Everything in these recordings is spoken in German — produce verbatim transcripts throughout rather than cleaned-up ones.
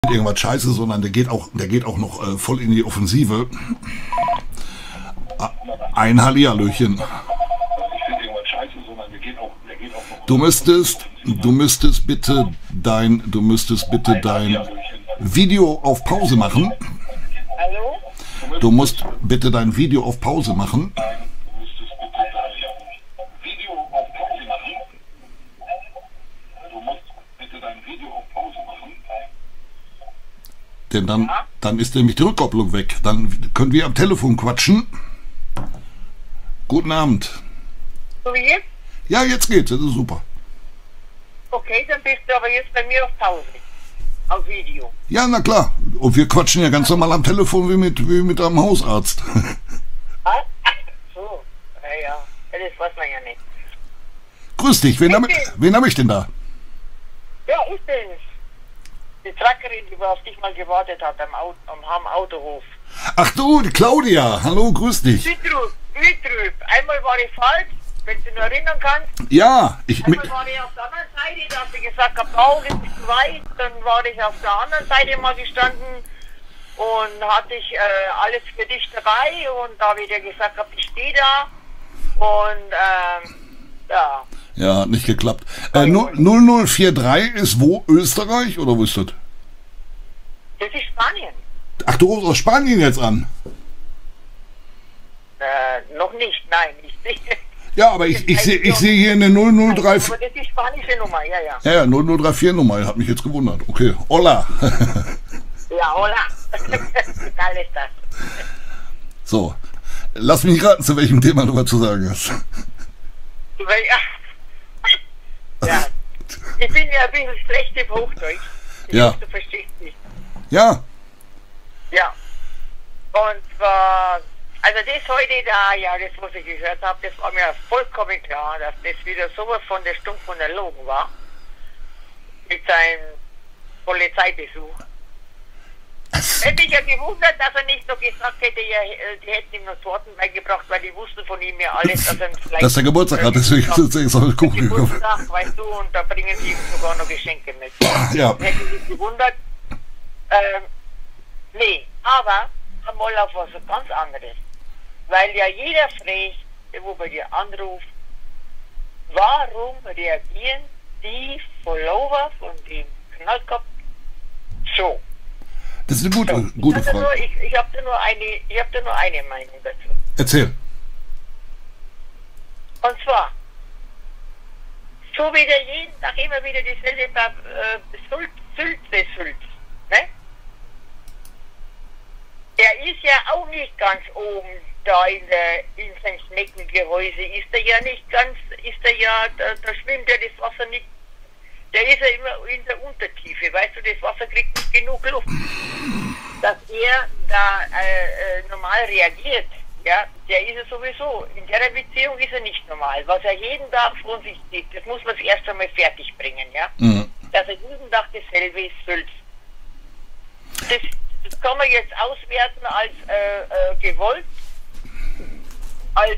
irgendwas scheiße, sondern der geht auch, der geht auch noch äh, voll in die Offensive. Ein Hallihallöchen. Du müsstest, du müsstest bitte dein, du müsstest bitte dein Video auf Pause machen. Hallo? Du musst bitte dein Video auf Pause machen. Denn dann, dann ist nämlich die Rückkopplung weg. Dann können wir am Telefon quatschen. Guten Abend. So wie jetzt? Ja, jetzt geht's. Das ist super. Okay, dann bist du aber jetzt bei mir auf Pause. Auf Video. Ja, na klar. Und wir quatschen ja ganz normal am Telefon wie mit, wie mit einem Hausarzt. Ah? So, ja, ja. Das weiß man ja nicht. Grüß dich. Wen habe wen hab ich denn da? Ja, ich bin's. Die Truckerin, die auf dich mal gewartet hat am, Auto, am, am Autohof. Ach du, die Claudia. Hallo, grüß dich. Südrüb, Südrüb. Einmal war ich falsch, wenn du dich noch erinnern kannst. Ja, ich... Einmal war ich auf der anderen Seite, da hast du gesagt, Bau ist zu weit. Dann war ich auf der anderen Seite mal gestanden und hatte ich äh, alles für dich dabei. Und da habe ich dir gesagt, ich stehe da. Und ähm, ja... Ja, hat nicht geklappt. Äh, null null vier drei ist wo? Österreich oder wo ist das? Das ist Spanien. Ach, du rufst aus Spanien jetzt an? Äh, noch nicht, nein. Ich sehe, Ja, aber ich, ich sehe ich seh hier eine null null drei vier. aber das ist spanische Nummer, ja, ja. Ja, ja, null null drei vier Nummer. Hat mich jetzt gewundert. Okay, hola. Ja, hola. Geil ist das. So, lass mich raten, zu welchem Thema du was zu sagen hast. Weil, ja. Ja, ich bin ja ein bisschen schlecht im Hochdeutsch. Ich Ja. hoffe, du verstehst mich. Ja, Ja. Und zwar, also das heute da, ja, das, was ich gehört habe, das war mir vollkommen klar, dass das wieder sowas von der Stumpf und erlogen war. Mit seinem Polizeibesuch. Hätte ich ja gewundert, dass er nicht noch gesagt hätte, ja, die hätten ihm noch Torten beigebracht, weil die wussten von ihm ja alles, dass er vielleicht... dass der Geburtstag hat, deswegen ist er auf den Kuchen gekommen. Geburtstag, weißt du, und da bringen sie ihm sogar noch Geschenke mit. Ja. Hätte sich gewundert. Ähm, nee, aber einmal auf was ganz anderes. Weil ja jeder fragt, der wo bei dir anruft, warum reagieren die Follower von dem Knallkopf so? Das ist eine gute, So, gute ich hatte Frage. nur, ich, ich habe da nur eine, ich habe da nur eine Meinung dazu. Erzähl. Und zwar, so wieder jeden Tag immer wieder dieselbe äh, Sülze, Sülze, Sülze, ne? Er ist ja auch nicht ganz oben da in der, in seinem Schneckengehäuse, ist er ja nicht ganz, ist er ja, da, da schwimmt ja das Wasser nicht. Der ist ja immer in der Untertiefe, weißt du, das Wasser kriegt nicht genug Luft. Dass er da äh, äh, normal reagiert, ja, der ist er sowieso. In der Beziehung ist er nicht normal. Was er jeden Tag von sich sieht, das muss man erst einmal fertig bringen, ja. Mhm. Dass er jeden Tag dasselbe ist, Sülz. Das, das kann man jetzt auswerten als äh, äh, gewollt, als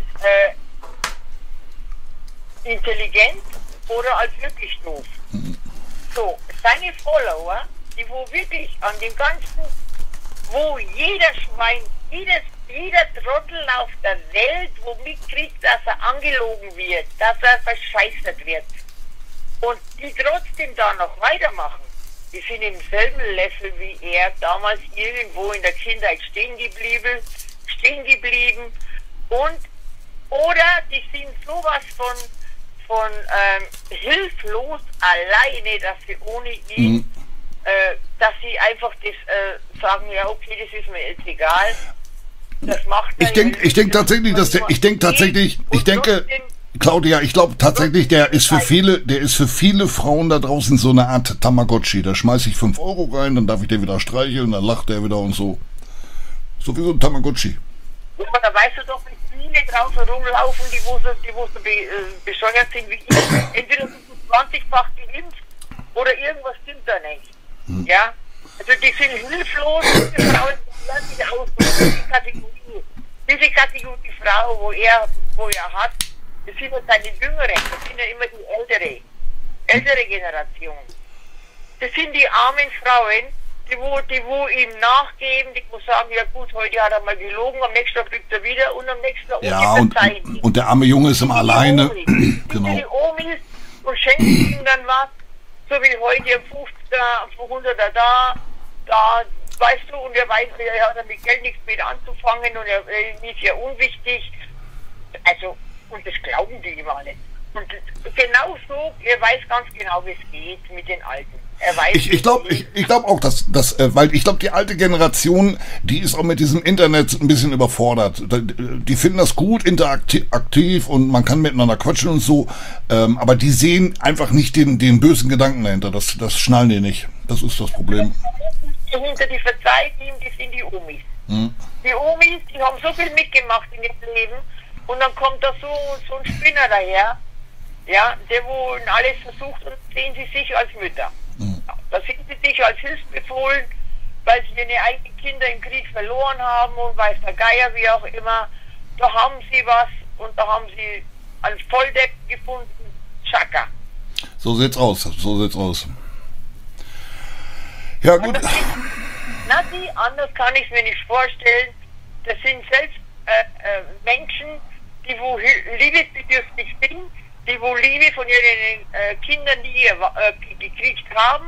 äh, intelligent oder als wirklich doof. So, seine Follower, die wo wirklich an dem ganzen, wo jeder Schwein, jedes, jeder Trottel auf der Welt, wo mitkriegt, dass er angelogen wird, dass er verscheißert wird und die trotzdem da noch weitermachen, die sind im selben Level wie er damals irgendwo in der Kindheit stehen geblieben, stehen geblieben und oder die sind sowas von von ähm, hilflos alleine, dass sie ohne ihn, mhm. äh, dass sie einfach das äh, sagen, ja okay, das ist mir jetzt egal. Das macht Ich denke ich denk tatsächlich, dass der, ich denke tatsächlich, ich denke, Claudia, ich glaube tatsächlich, der ist für viele, der ist für viele Frauen da draußen so eine Art Tamagotchi. Da schmeiße ich fünf Euro rein, dann darf ich den wieder streicheln, dann lacht der wieder und so. So wie so ein Tamagotchi. Ja, aber da weißt du doch, wie viele draußen rumlaufen, die wo so, die wo so be, äh, bescheuert sind wie ich. Entweder sind sie zwanzigfach geimpft oder irgendwas stimmt da nicht. Hm. Ja? Also die sind hilflos, diese Frauen, die sich aus, diese Kategorie, diese Kategorie Frau, wo er, wo er hat, das sind ja seine Jüngeren, das sind ja immer die ältere, ältere Generation. Das sind die armen Frauen, die wo, die wo ihm nachgeben, die wo sagen, ja gut, heute hat er mal gelogen, am nächsten Tag lügt er wieder und am nächsten Tag ja, und, und, und der arme Junge ist immer alleine. Genau. Die Omis und schenken ihm dann was, so wie heute am fünfziger, am hunderter da, da, weißt du, und er weiß, er hat mit Geld nichts mit anzufangen und er, er ist ja unwichtig. Also, und das glauben die ihm alle. Und genau so, er weiß ganz genau, wie es geht mit den Alten. Er weiß, ich ich glaube ich, ich glaub auch, dass, dass äh, weil ich glaube, die alte Generation, die ist auch mit diesem Internet ein bisschen überfordert. Die finden das gut, interaktiv und man kann miteinander quatschen und so, ähm, aber die sehen einfach nicht den, den bösen Gedanken dahinter. Das, das schnallen die nicht. Das ist das Problem. Hinter die verzeiht ihm, die sind die Omis. Hm. Die Omis, die haben so viel mitgemacht in ihrem Leben und dann kommt da so, so ein Spinner daher, ja, der wo alles versucht und sehen sie sich als Mütter. Mhm. Da sehen sie sich als hilfsbefohlen, weil sie ihre eigenen Kinder im Krieg verloren haben und weiß der Geier, wie auch immer. Da haben sie was und da haben sie einen Volldepp gefunden. Chaka. So sieht's aus, so sieht's aus. Ja gut. Nati, anders kann ich es mir nicht vorstellen. Das sind selbst äh, äh, Menschen, die wo liebesbedürftig sind, die wo Liebe von ihren äh, Kindern, die äh, gekriegt haben,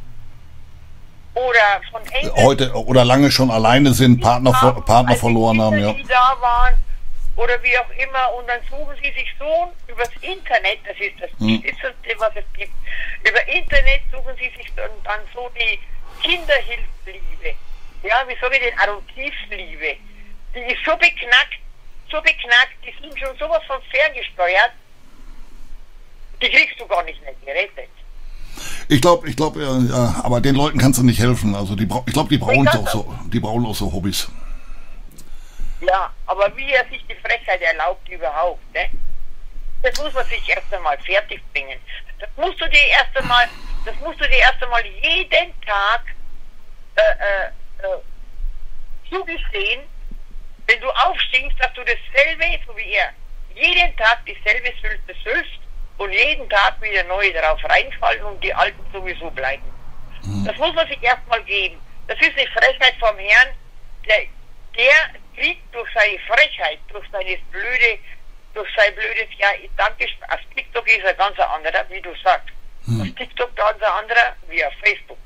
oder von Enkeln, heute oder lange schon alleine sind, Partner, haben, Partner verloren haben, ja. Die da waren, oder wie auch immer, und dann suchen sie sich so übers Internet, das ist das hm. Wichtigste, was es gibt, über Internet suchen sie sich dann, dann so die Kinderhilfsliebe, ja, wie soll ich den Adoptivliebe, die ist so beknackt, so beknackt, die sind schon sowas von ferngesteuert, die kriegst du gar nicht mehr gerettet. Ich glaube, ich glaube, ja, ja, aber den Leuten kannst du nicht helfen. Also die, ich glaube, die brauchen auch so, die brauchen auch so Hobbys. Ja, aber wie er sich die Frechheit erlaubt überhaupt, ne? Das muss man sich erst einmal fertig bringen. Das musst du dir erst einmal, das musst du dir erst einmal jeden Tag äh, äh, äh, zugestehen, wenn du aufstehst, dass du dasselbe, so wie er, jeden Tag dieselbe Sülze süllst und jeden Tag wieder neu darauf reinfallen und die Alten sowieso bleiben. Mhm. Das muss man sich erstmal geben. Das ist eine Frechheit vom Herrn, der, der kriegt durch seine Frechheit, durch seine blöde, durch sein blödes, ja, danke, auf TikTok ist er ganz ein anderer, wie du sagst. Mhm. Auf TikTok ganz ein anderer, wie auf Facebook.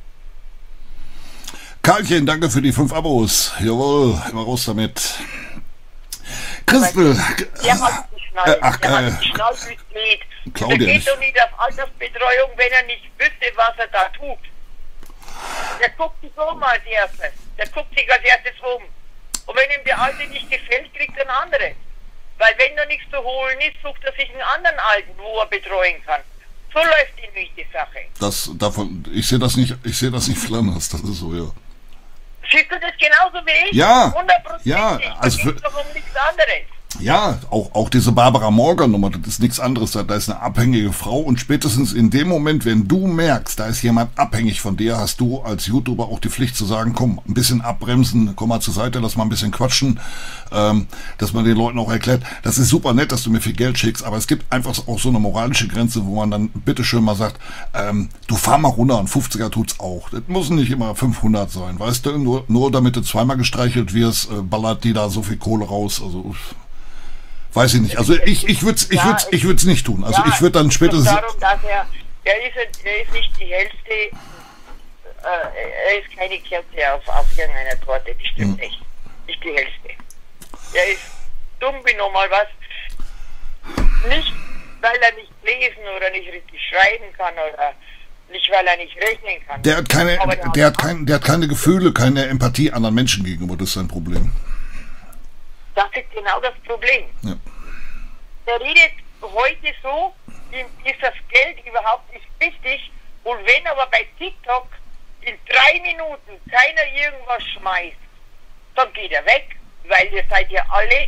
Karlchen, danke für die fünf Abos. Jawohl, immer raus damit. Christel. Der hat geschnallt. Äh, ach, der äh, hat geschnallt, wie es geht. Der geht doch nicht auf Altersbetreuung, wenn er nicht wüsste, was er da tut. Der guckt sich um als erstes. Der guckt sich als erstes um. Und wenn ihm der Alte nicht gefällt, kriegt er einen anderen. Weil wenn da nichts zu holen ist, sucht er sich einen anderen Alten, wo er betreuen kann. So läuft nämlich die Sache. Das, davon, ich sehe das nicht, ich sehe das nicht Flanders, das ist so, ja. Siehst du das genauso wie ich? Ja, hundert Prozent. ja, also da geht es doch um nichts anderes. Ja, auch, auch diese Barbara Morgan-Nummer, das ist nichts anderes. Da ist eine abhängige Frau und spätestens in dem Moment, wenn du merkst, da ist jemand abhängig von dir, hast du als YouTuber auch die Pflicht zu sagen, komm, ein bisschen abbremsen, komm mal zur Seite, lass mal ein bisschen quatschen, ähm, dass man den Leuten auch erklärt, das ist super nett, dass du mir viel Geld schickst, aber es gibt einfach auch so eine moralische Grenze, wo man dann bitteschön mal sagt, ähm, du fahr mal runter, ein fünfziger tut's auch. Das muss nicht immer fünfhundert sein, weißt du, nur, nur damit du zweimal gestreichelt wirst, äh, ballert die da so viel Kohle raus, also... Weiß ich nicht. Also ich ich würde es ich würd's, ich würd's nicht tun. Also ja, ich würde dann spätestens... Darum, dass er, er, ist, er ist nicht die Hälfte, äh, er ist keine Kerze auf, auf irgendeiner Torte, das stimmt hm. nicht. Nicht die Hälfte. Er ist dumm wie nochmal was. Nicht, weil er nicht lesen oder nicht richtig schreiben kann oder nicht, weil er nicht rechnen kann. Der hat keine, der, der hat kein, der hat keine Gefühle, keine Empathie anderen Menschen gegenüber, das ist sein Problem. Das ist genau das Problem. Ja. Der redet heute so, ihm ist das Geld überhaupt nicht wichtig. Und wenn aber bei TikTok in drei Minuten keiner irgendwas schmeißt, dann geht er weg, weil ihr seid ja alle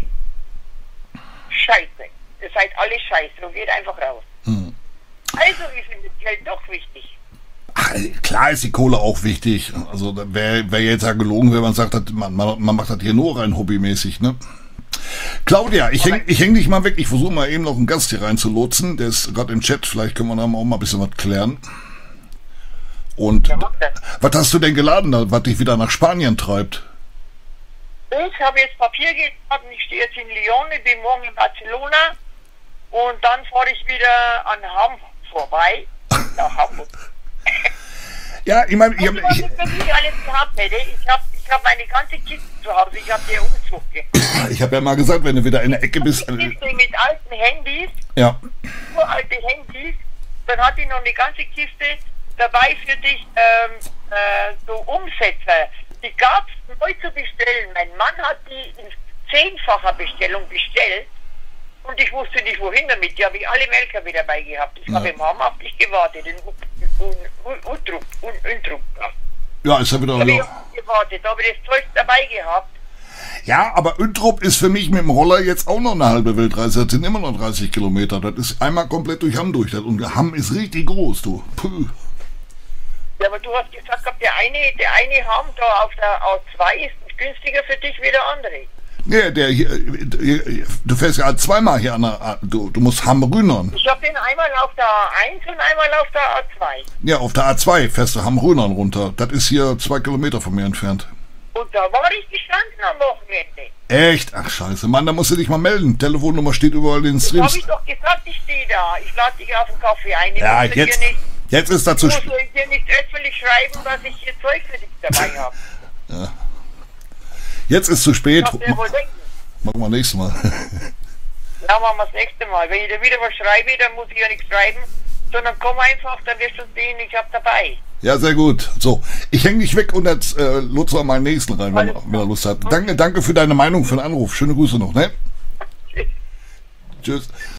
scheiße. Ihr seid alle scheiße und geht einfach raus. Hm. Also ist ihm das Geld doch wichtig. Ach, klar ist die Kohle auch wichtig. Also wer, wer jetzt ja gelogen, wenn man sagt, man, man, man macht das hier nur rein hobbymäßig, ne? Claudia, ich häng, ich häng dich mal weg. Ich versuche mal eben noch einen Gast hier reinzulotsen. Der ist gerade im Chat. Vielleicht können wir da auch mal ein bisschen was klären. Und Ja, macht das. was hast du denn geladen, da, was dich wieder nach Spanien treibt? Ich habe jetzt Papier geladen, ich stehe jetzt in Lyon, ich bin morgen in Barcelona und dann fahre ich wieder an Hamburg vorbei, nach Hamburg. Ja, ich meine, ich, Und was ich, ich wirklich alles gehabt hätte, ich habe ich hab meine ganze Kiste zu Hause, ich habe die Umzug gemacht. ich habe ja mal gesagt, wenn du wieder in der Ecke bist. Die Äh, Kiste mit alten Handys, ja, uralte Handys, dann hatte ich noch eine ganze Kiste dabei für dich, ähm, äh, so Umsätze. Die gab es neu zu bestellen. Mein Mann hat die in zehnfacher Bestellung bestellt und ich wusste nicht wohin damit. Die habe ich alle im L K W dabei gehabt. Ich Ja. habe im Hamm auf dich gewartet, in Untrup. ja, ist ja wieder. Da habe ich Ja. auf dich gewartet, da habe ich das Zeug dabei gehabt. Ja, aber Untrup ist für mich mit dem Roller jetzt auch noch eine halbe Weltreise. Das sind immer noch dreißig Kilometer. Das ist einmal komplett durch Hamm durch. Das- Und Hamm ist richtig groß, du. Puh. Ja, aber du hast gesagt, gehabt, der eine, der eine Hamm da auf der A zwei ist günstiger für dich wie der andere. Nee, der hier, hier, du fährst ja zweimal hier an der, A- du, du musst Hamm-Rühnern. Ich habe den einmal auf der A eins und einmal auf der A zwei. Ja, auf der A zwei fährst du Hamm-Rühnern runter. Das ist hier zwei Kilometer von mir entfernt. Und da war ich gestanden am Wochenende. Echt? Ach scheiße, Mann, da musst du dich mal melden. Telefonnummer steht überall in den Das habe Streams. ich doch gesagt, ich stehe da. Ich lade dich auf den Kaffee ein. Ich Ja, muss dir jetzt, nicht, jetzt ist dazu. ich muss dir nicht öffentlich schreiben, dass ich hier Zeug für dich dabei habe. Jetzt ist zu spät. Das dir wohl denken. Machen wir nächstes Mal. Ja, machen wir das nächste Mal. Wenn ich dir wieder was schreibe, dann muss ich ja nichts schreiben, sondern komm einfach, dann wirst du sehen, ich habe dabei. Ja, sehr gut. So, ich hänge dich weg und jetzt äh, Lutzer meinen nächsten rein, wenn, er- wenn er Lust hat. Danke, danke für deine Meinung, für den Anruf. Schöne Grüße noch, ne? Tschüss.